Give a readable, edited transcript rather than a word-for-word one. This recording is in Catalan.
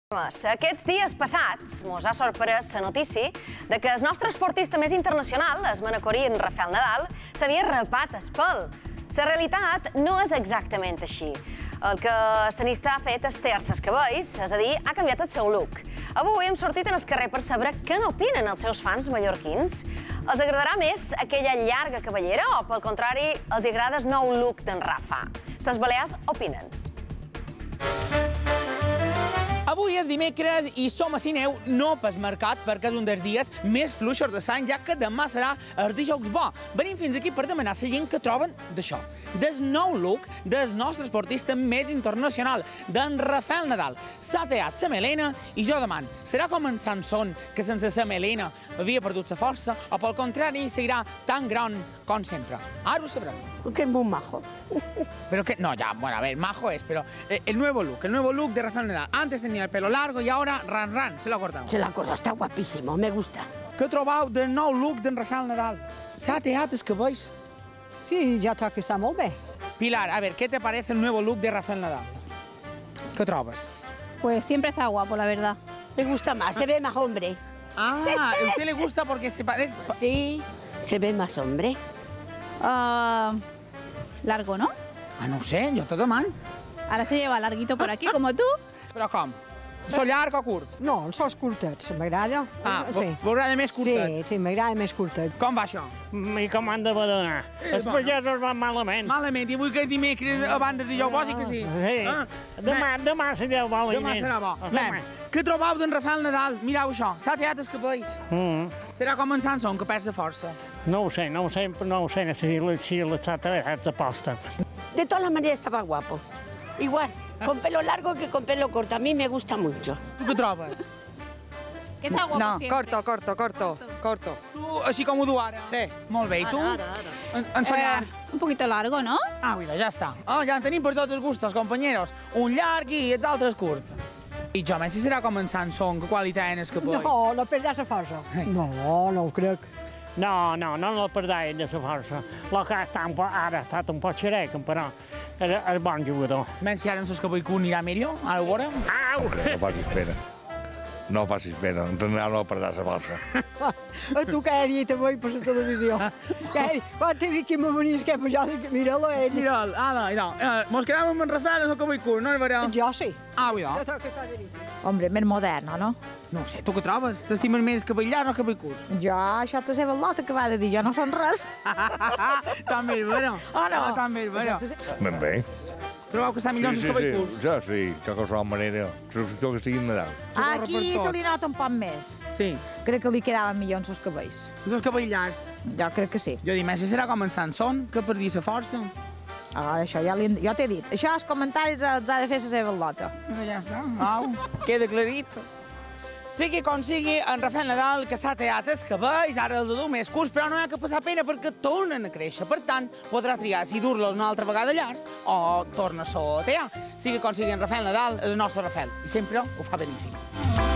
Aquests dies passats mos ha sorprès la notícia de que el nostre esportista més internacional, el manacorí Rafael Nadal, s'havia rapat el pèl. La realitat no és exactament així. El que el tenista ha fet és ter-se els cabells, és a dir, ha canviat el seu look. Avui hem sortit en el carrer per saber què n'opinen els seus fans mallorquins. Els agradarà més aquella llarga cabellera o, pel contrari, els agrada el nou look d'en Rafa? Les Balears opinen. Avui és dimecres i som a Sineu, no pas mercat, perquè és un dels dies més fluixos de l'any, ja que demà serà el dijous bo. Venim fins aquí per demanar a la gent que troben d'això, del nou look del nostre esportista més internacional, d'en Rafael Nadal. S'ha tallat la melena i jo demano, serà com en Sansón, que sense la melena havia perdut la força, o pel contrari seguirà tan gran com sempre? Ara ho sabrem. Que es muy majo. Pero que, no, ya, bueno, a ver, majo es, pero el nuevo look de Rafael Nadal. Antes tenía el pelo largo y ahora ran, se lo ha cortado. Se la cortado, está guapísimo, me gusta. Què trobeu del nou look d'en Rafael Nadal? S'ha tallat els cabells. Sí, jo trobo que està molt bé. Pilar, a ver, ¿qué te parece el nuevo look de Rafael Nadal? ¿Qué trobes? Pues siempre está guapo, la verdad. Me gusta más, se ve más hombre. Ah, a usted le gusta porque se parece... Sí, se ve más hombre. Largo, ¿no? Ah, no ho sé, jo te demano. Ahora se lleva larguito por aquí, como tú. Però com? So llarg o curt? No, els sols curtets, m'agrada. Ah, sí. m'agrada més curtet. Sí, m'agrada més curtet. Com va això? I com han de badonar? Els pagesos van malament. Malament, i avui que és dimecres abans de dijous bo, sí que sí. Sí. Demà serà bo. Demà serà bo. Bé, què trobeu d'en Rafael Nadal? Mireu això, s'ha tallat els cabells. Serà com en Sansón, que perd la força. No ho sé si l'ha tallat aposta. De todas las maneras estaba guapo. Igual, con pelo largo que con pelo corto. A mí me gusta mucho. Tu què trobes? Que está guapo No, siempre. corto. Tu, així com ho du ara? Sí. Molt bé, i tu? Ensenya. Un poquito largo, ¿no? Ah, mira, ja està. Oh, ja en tenim per tots els gustos, companyeros. Un llarg i els altres curt. I jo, menys si serà com en Sansón, que qualitat en els capells. No, no perdràs la força. No, no ho crec. No la perdai de la força. El que ara ha estat un poc xerec, però és bon jugador. Menys si ara en els cabells curt anirà Mirio, ara ho veurem. Au! No facis pena. No facis pena, l'entrenador no perdrà la força. Tu cada dia te veig per la televisió. Quan t'he dit que me venies que pujar, mira-lo ell. Mira'l, no. Mos quedam amb en Rafael en el cabell curt, no el veurem? Jo sí. Ah, cuidao. Jo trobo que està beníssim. Hombre, més moderno, no? No sé, tu què trobes? T'estimes més cabell llarg o cabell curt? Jo, això t'ho sé Lota que va de dir, jo no són res. També és bueno. Oh, no. També és bueno. Ben bé. Trobeu que està millor els cabells curts? Ja, sí, que qualsevol manera. Jo que estigui en Nadal. Aquí se li nota un poc més. Sí. Crec que li quedaven millor els cabells. Els cabells llargs. Jo crec que sí. Jo dic, més si serà com en Sansón, que perdia la força. Això jo t'he dit. Això, els comentaris els ha de fer la seva Lota. Ja està. Au, queda aclarit. Sigui com sigui, en Rafael Nadal, que s'ha tallat els cabells, ara el du més curts, però no hi ha que passar pena perquè tornen a créixer. Per tant, podrà triar si dur-los una altra vegada llargs o torna-se a tallar. Sigui com sigui, en Rafael Nadal és el nostre Rafael i sempre ho fa beníssim.